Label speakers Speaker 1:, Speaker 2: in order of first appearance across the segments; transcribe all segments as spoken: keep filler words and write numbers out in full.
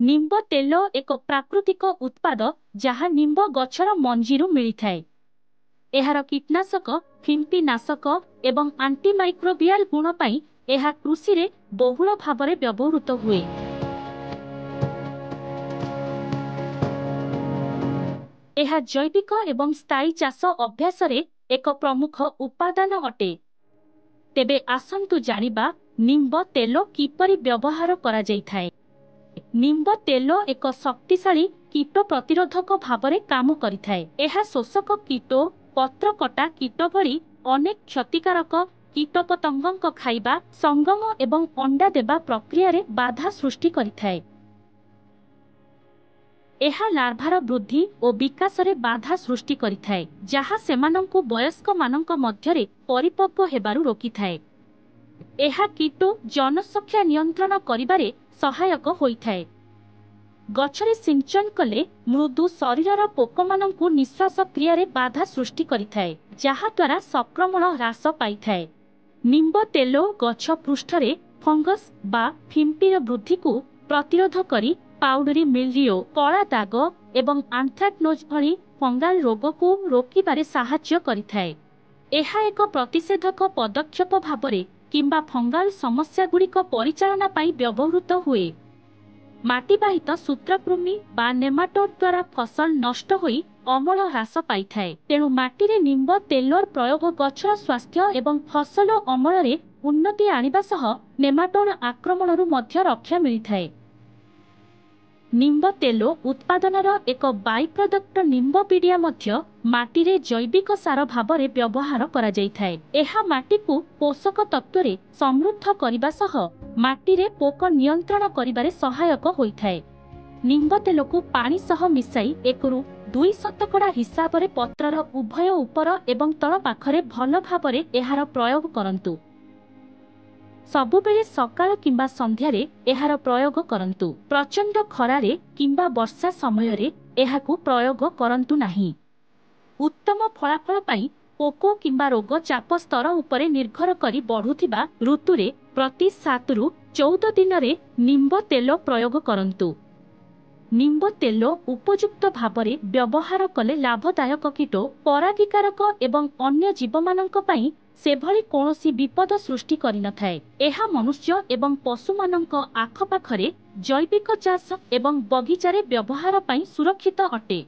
Speaker 1: निंब तेल एक प्राकृतिक उत्पाद जहाँ निंब गछर मंजीरू मिलिथाए। एहार कीटनाशक फिंपीनाशक एवं आंटीमाइक्रोबियल गुण पाई एहा कृषि रे बहुल भाव व्यवहृत हुए। एहा जैविक एवं स्थायी चाष अभ्यास रे एक प्रमुख उपादान अटे। तेबे आसंतु जानिबा निंब तेल किपरि व्यवहार करा जाइथाए। निंब तेल एक शक्तिशाली कीट प्रतिरोधक भाव काम करिथाए। एहा शोषक कीट पत्रकटा कीट भली अनेक क्षतिकारक कीटपतंगक खाइबा संगम एवं अंडा देबा प्रक्रिया रे बाधा सृष्टि करिथाए। एहा लार्भार वृद्धि और विकास रे बाधा सृष्टि करिथाए, जहा सेमानंकु वयस्क मानंक मध्यरे परिपक्व हेबारु रोकिथाए। एहा कीट जनसंख्या नियंत्रण करिबारे सहायक होइथाए। गछरे सिंचन कले मृदु शरीरर पोकमानंकु निश्वास क्रिया रे बाधा सृष्टि करिथाए, जहा द्वारा संक्रमण ह्रास पाइथाए। निंब तेल गछ पृष्ठरे फंगस बा फिंपीर वृद्धि को प्रतिरोध करी पाउडरी मिल्डियो, कला दाग एवं आंथ्राक्नोज भली फंगाल रोग को रोकिबारे साहाय्य करिथाए। एहा एक प्रतिषेधक पदक्षेप भाबरे किंबा फंगाल समस्या गुड़िक परिचालना पाई व्यवहृत हुए। माटीबाहित सूत्रकृमि बा नेमाटोड द्वारा फसल नष्ट होई अमल ह्रास पाइथाए। तेणु माटीरे निंब तेलर प्रयोग गछर स्वास्थ्य एवं फसल अमल रे उन्नति आनिबा सह नेमाटोड आक्रमणरु मध्य रक्षा मिलिथाए। निंब तेल उत्पादनर एक बाई प्रडक्ट निंबपीडिया मध्य माटीरे जैविक सार भावरे व्यवहार करा जाइथाए। एहा माटी को पोषक तत्व रे समृद्ध करिबा सह माटीरे पोक नियंत्रण करिबारे सहायक होइथाए। निंब तेल को पानी सह मिसाई एकरु दुई शतकड़ा हिसाब रे पत्रर उभय उपर एवं तल पाखरे भल भावरे एहार प्रयोग करंतु। सबुबेले सकाळ किंबा संध्यारे एहार प्रयोग करंतु। प्रचंड खरारे किंबा वर्षा समय रे एहाकु प्रयोग करंतु नाही। उत्तम फलाफल पाई पोको किंबा रोग चाप स्तर उपरे निर्भर करी बढ़ुथिबा ऋतुरे प्रति सात रु चौदह दिन रे निंब तेल प्रयोग करंतु। निंब तेल उपयुक्त भावरे व्यवहार कले लाभदायक कीट परागिकारक एवं अन्य जीवमानंक पाई सेभली कोनोसी विपद सृष्टि करि नथाए। एहा मनुष्य एवं पशुमानंक आखपाखरे जैविक चाष एवं बगीचारे व्यवहार पाई सुरक्षित अटे।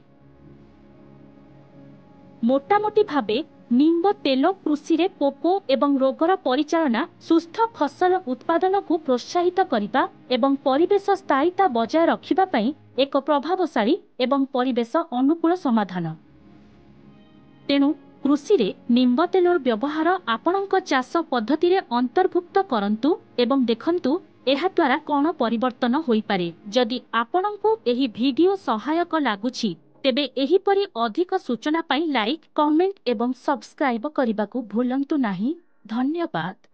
Speaker 1: मोटामोटी भावे निंब तेल कृषि रे पोको एवं रोगर परिचालना, सुस्थ फसल उत्पादन को प्रोत्साहित करिबा एवं परिवेश स्थायिता बजाय रखिबा पई एक प्रभावशाली एवं परिवेश अनुकूल समाधान। तेणु कृषि रे निंब तेलर व्यवहार आपणक चाष पद्धति रे अंतर्भुक्त करंतु एवं देखंतु एहा द्वारा कोन परिवर्तन होई पारे। जदि आपणको एही वीडियो सहायक लागुछि तेबे एही परि अधिक सूचना पाई लाइक, कमेंट एवं सब्सक्राइब करने को भूलंतु नहीं। धन्यवाद।